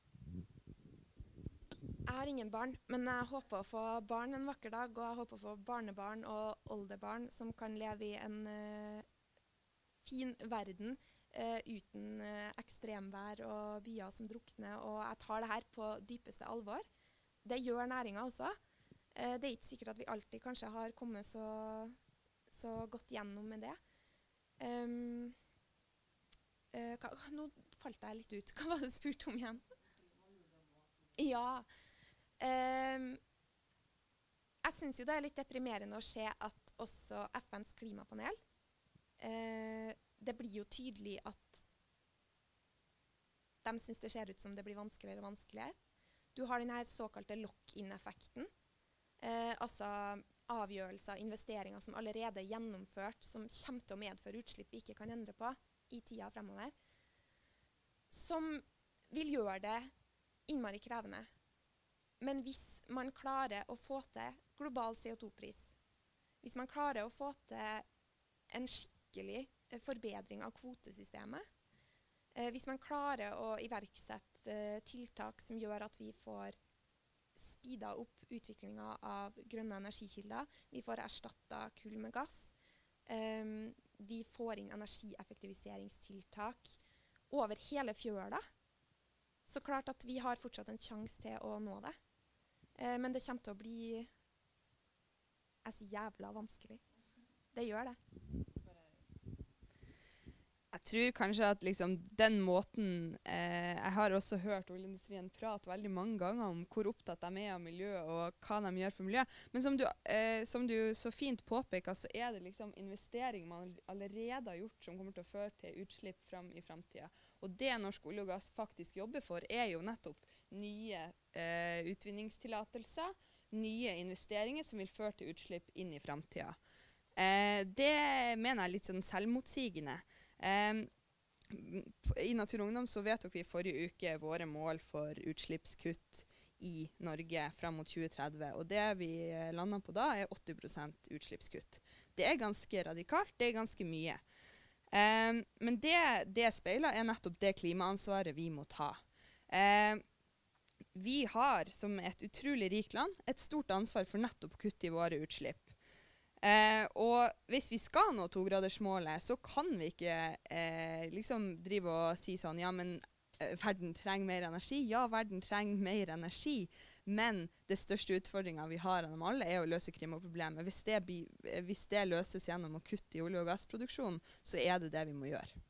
Jeg har ingen barn, men jeg håper å få barn en vakker dag, og jeg håper å få barnebarn og oldebarn som kan leve i en uh, fin verden uh, uten uh, ekstremvær og byer som drukner, og jeg tar det her på dypeste alvor. Det gjør næringen også. Uh, det er ikke sikkert at vi alltid kanskje har kommet så, så godt gjennom med det. Um, uh, hva, nå falt jeg litt ut. Hva var det du spurte om igjen? Ja. Um, jeg synes jo det er litt deprimerende å se at også F N's klimapanel, uh, det blir jo tydelig at de synes det ser ut som det blir vanskeligere og vanskeligere. Du har denne såkalte lock-in-effekten, uh, altså avgjørelser, investeringer som allerede er gjennomført, som kommer til å medføre utslipp vi ikke kan endre på i tida fremover, som vil gjøre det innmari krevende. Men hvis man klarer å få til global C O to pris, hvis man klarer å få til en skikkelig eh, forbedring av kvotesystemet, eh, hvis man klarer å iverksette eh, tiltak som gjør at vi får speeda opp utviklingen av grønne energikilder, vi får erstattet kull med gass, eh, vi får inn energieffektiviseringstiltak over hele fjøla, så klart at vi har fortsatt en sjanse til å nå det. Eh, men det kommer til å bli jeg sier jævla vanskelig. Det gjør det. Jeg tror kanskje at liksom den måten eh, jeg har også hørt oljeindustrien prate veldig mange ganger om hvor opptatt de er av miljø og hva de gjør for miljø. Men som du, eh, som du så fint påpeker, så er det liksom investering man allerede har gjort som kommer til å føre til utslipp fram i fremtiden. Og det Norsk olje og gass faktisk jobber for, er jo nettopp nye eh, utvinningstillatelser, nye investeringer som vil føre til utslipp inn i fremtiden. Eh, det mener jeg er litt sånn selvmotsigende. Um, I Natur og Ungdom så vedtok vi forrige uke våre mål for utslippskutt i Norge frem mot tjue tretti, og det vi landet på da er åtti prosent utslippskutt. Det er ganske radikalt, det er ganske mye. Um, men det, det speiler er nettopp det klimaansvaret vi må ta. Um, vi har, som et utrolig rikt land, et stort ansvar for nettopp kutt i våre utslipp. Eh, og hvis vi skal nå togradersmålet, så kan vi ikke eh, liksom drive og si sånn, ja, men eh, verden trenger mer energi. Ja, verden trenger mer energi, men det største utfordringen vi har av dem alle er å løse klimaproblemet. Hvis det, bi, hvis det løses gjennom å kutte i olje- og gassproduksjon, så er det det vi må gjøre.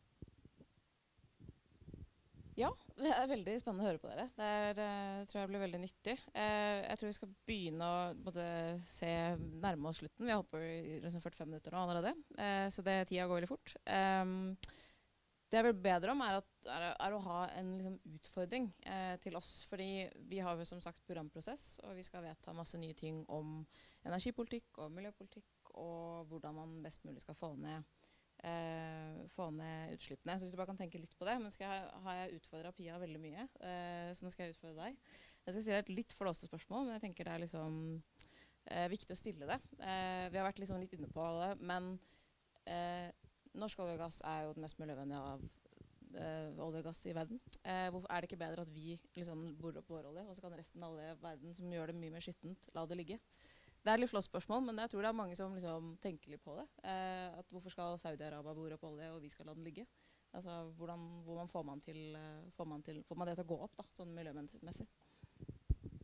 Ja, det er veldig spennende å høre på dere. Det er, uh, tror jeg blir veldig nyttig. Uh, jeg tror vi skal begynne å både se nærme oss slutten. Vi har holdt på i liksom førtifem minutter nå allerede, uh, så det, tida går veldig fort. Um, det jeg vil be dere om er, at, er, er å ha en liksom, utfordring uh, til oss, fordi vi har jo som sagt programprosess, og vi skal vedta masse nye ting om energipolitikk og miljøpolitikk, og hvordan man best mulig skal få ned Uh, få ned utslippene. Så hvis du bare kan tenke litt på det. Men skal jeg, har jeg utfordret Pia veldig mye, uh, så nå skal jeg utfordre deg. Jeg skal stille et litt forlåste spørsmål, men jeg tenker det er liksom uh, viktig å stille det. Uh, vi har vært liksom litt inne på det, men uh, norsk olje og gass er jo den mest miljøvennlige av uh, olje og gass i verden. Uh, hvorfor er det ikke bedre at vi liksom borer opp vår olje, og så kan resten av olje i verden som gjør det mye mer skittent, la det ligge? Det er litt flott spørsmål, men jeg tror det er mange som liksom tenker litt på det. Eh, at hvorfor skal Saudi-Arabia bore opp olje, og vi skal la den ligge? Altså, hvordan, hvordan får, man til, får, man til, får man det til å gå opp, da, sånn miljømessig?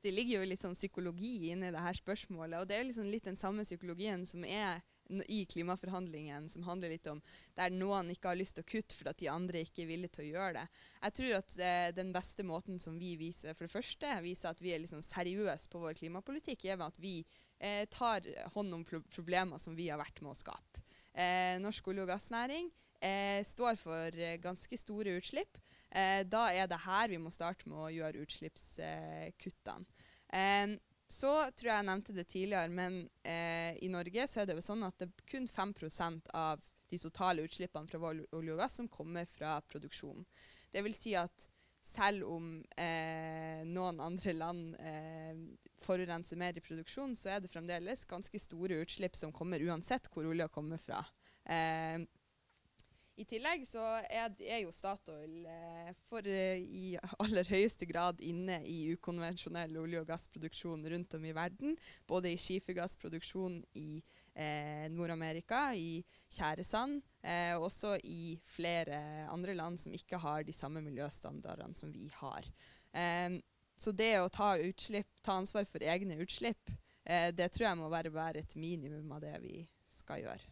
det ligger jo litt sånn psykologi inne i det her spørsmålet, og det er liksom litt den samme psykologien som er i klimaforhandlingen, som handler litt om der noen ikke har lyst til å kutte for at de andre ikke er villige til å gjøre det. Jeg tror at eh, den beste måten som vi viser, for det første, viser at vi er liksom seriøse på vår klimapolitikk, er ved at vi eh, tar hånd om pro problemer som vi har vært med å skape. Eh, norsk olje- og gassnæring eh, står for eh, ganske store utslipp. Eh, da er det her vi må starte med å gjøre utslippskuttene. Eh, Så tror jeg jeg nevnte det tidligere, men eh, i Norge så er det jo sånn at det er kun fem prosent av de totale utslippene fra olje og gass som kommer fra produksjon. Det vil si at selv om eh, noen andre land eh, forurenser mer i produksjon, så er det fremdeles ganske store utslipp som kommer uansett hvor olja kommer fra. Eh, I tillegg så er, er jo Statoil eh, for eh, i aller høyeste grad inne i ukonvensjonell olje- og gassproduksjon rundt om i verden. Både i skifergassproduksjon i eh, Nord-Amerika, i tjæresand, eh, og også i flere andre land som ikke har de samme miljøstandardene som vi har. Eh, så det å ta, utslipp, ta ansvar for egne utslipp, eh, det tror jeg må være, være et minimum av det vi skal gjøre.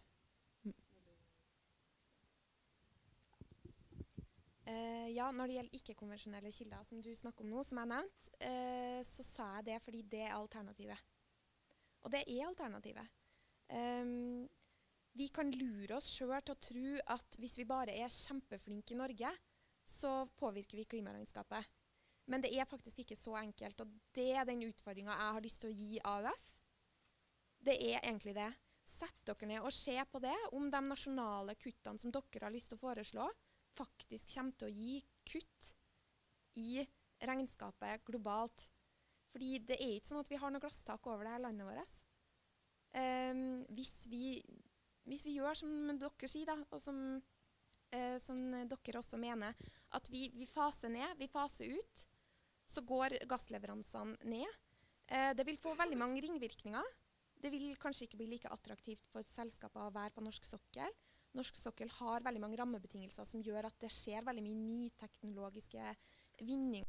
Uh, ja, når det gjelder ikke-konvensjonelle kilder, som du snakker om nå, som jeg nevnte, uh, så sa jeg det fordi det er alternativet. Og det er alternativet. Um, vi kan lure oss selv til å tro at hvis vi bare er kjempeflinke i Norge, så påvirker vi klimaregnskapet. Men det er faktisk ikke så enkelt, og det er den utfordringen jeg har lyst til å gi A U F. Det er egentlig det. Sett dere ned og se på det, om de nasjonale kuttene som dere har lyst til å foreslå, faktisk kommer til å gi kutt i regnskapet globalt. Fordi det er ikke sånn at vi har noe glasstak over det her landet vårt. Um, hvis, vi, hvis vi gjør som dere sier, da, og som, uh, som dere også mener, at vi, vi faser ned, vi faser ut, så går gassleveransene ned. Uh, det vil få veldig mange ringvirkninger. Det vil kanskje ikke bli like attraktivt for selskaper å være på norsk sokkel. Norsk sokkel har veldig mange rammebetingelser som gjør at det skjer veldig mye nyteknologiske vinninger.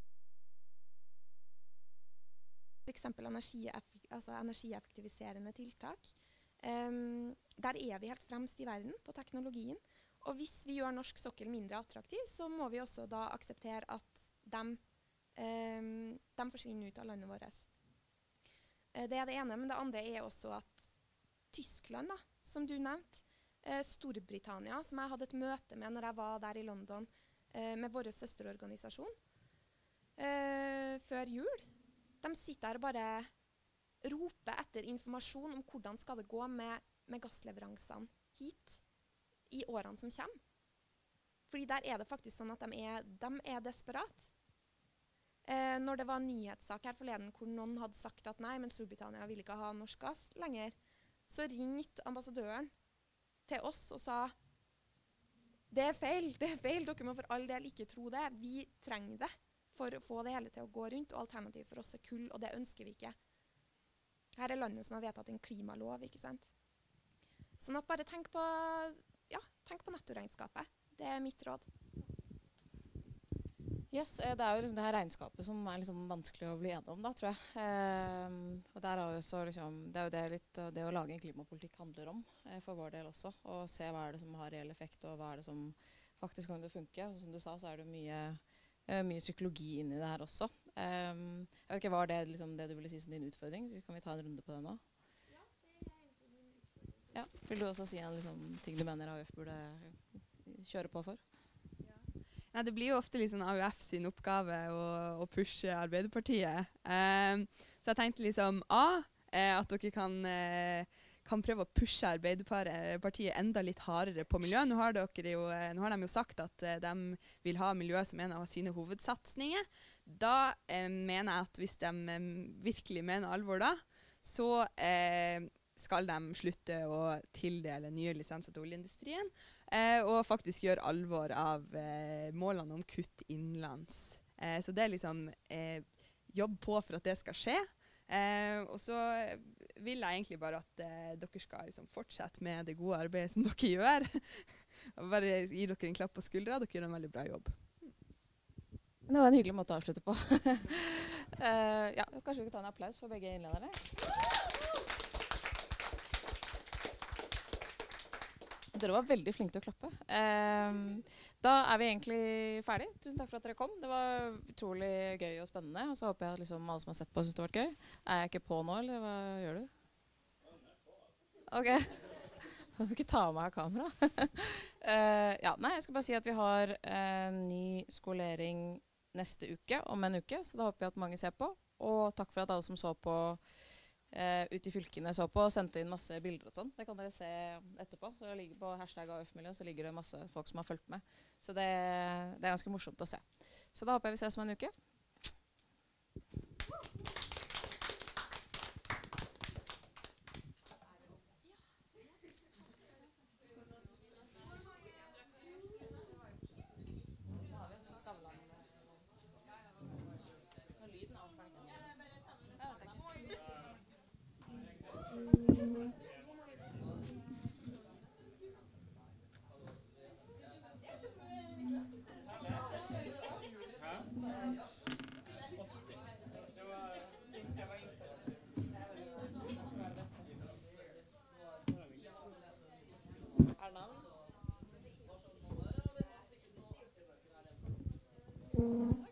For eksempel energieff- altså energieffektiviserende tiltak. Um, der er vi helt fremst i verden på teknologien. Og hvis vi gjør norsk sokkel mindre attraktiv, så må vi også da akseptere at de, um, de forsvinner ut av landet vårt. Uh, det er det ene, men det andre er også at Tyskland, da, som du nevnte, Uh, Storbritannia, som jeg hadde et møte med når jeg var der i London uh, med vår søsterorganisasjon uh, før jul. De sitter der og bare roper etter informasjon om hvordan skal det gå med, med gassleveransene hit i årene som kommer. Fordi der er det faktisk sånn at de er, de er desperat. Uh, når det var en nyhetssak her forleden hvor noen hadde sagt at nei, men Storbritannia vil ikke ha norsk gass lenger, så ringte ambassadøren til oss og sa det er feil, det er feil, dere må for all del ikke tro det. Vi trenger det for å få det hele til å gå rundt, og alternativet for oss er kull, og det ønsker vi ikke. Her er landet som har vedtatt en klimalov, ikke sant? Sånn at bare tenk på, ja, tenk på nettoregnskapet. Det er mitt råd. Yes, eh, det er jo liksom det her regnskapet som er liksom vanskelig å bli enig om, da, tror jeg. Eh, og der er jo så liksom, det er jo det, litt, det å lage en klimapolitikk handler om, eh, for vår del også. Og se hva er det som har reell effekt, og hva er det som faktisk kan det funke. Så som du sa, så er det mye, eh, mye psykologi inni det her også. Eh, jeg vet ikke, var det liksom det du ville si som din utfordring? Så kan vi ta en runde på det nå? Ja, det er egentlig min utfordring. Ja, vil du også si en liksom, ting du mener A U F burde kjøre på for? Nei, det blir jo ofte liksom A U F sin oppgave å, å pushe Arbeiderpartiet. Um, så jeg tenkte liksom A, eh, at dere kan, eh, kan prøve å pushe Arbeiderpartiet enda litt hardere på miljø. Nå har, dere jo, eh, nå har de jo sagt at eh, de vil ha miljø som en av sine hovedsatsinger. Da eh, mener jeg at hvis de eh, virkelig mener alvor da, så eh, skal de slutte å tildele nye lisenser til oljeindustrien, eh, og faktisk gjøre alvor av eh, målene om kutt innenlands. Eh, så det er liksom eh, jobb på for at det skal skje. Eh, og så vil jeg egentlig bare at eh, dere skal liksom fortsette med det gode arbeidet som dere gjør. Bare gi dere en klapp på skuldra, dere gjør en veldig bra jobb. Det var en hyggelig måte å avslutte på. Uh, ja, kanskje vi kan ta en applaus for begge innlederne. Dere var veldig flinke til å klappe. Um, da er vi egentlig ferdig. Tusen takk for at dere kom. Det var utrolig gøy og spennende. Og så håper jeg at liksom alle som har sett på synes det har vært gøy. Er jeg ikke på nå, eller hva gjør du? Ok. Du kan ikke ta av meg kamera. uh, ja, nei, jeg skal bare si at vi har en ny skolering neste uke, om en uke. Så da håper jeg at mange ser på. Og takk for at alle som så på Uh, ut i fylkene så på og sendte inn masse bilder og sånn. Det kan dere se etterpå. Så ligger på hashtag A F miljø så ligger det masse folk som har fulgt med. Så det, det er ganske morsomt å se. Så da håper jeg vi ses om en uke. Er det navn?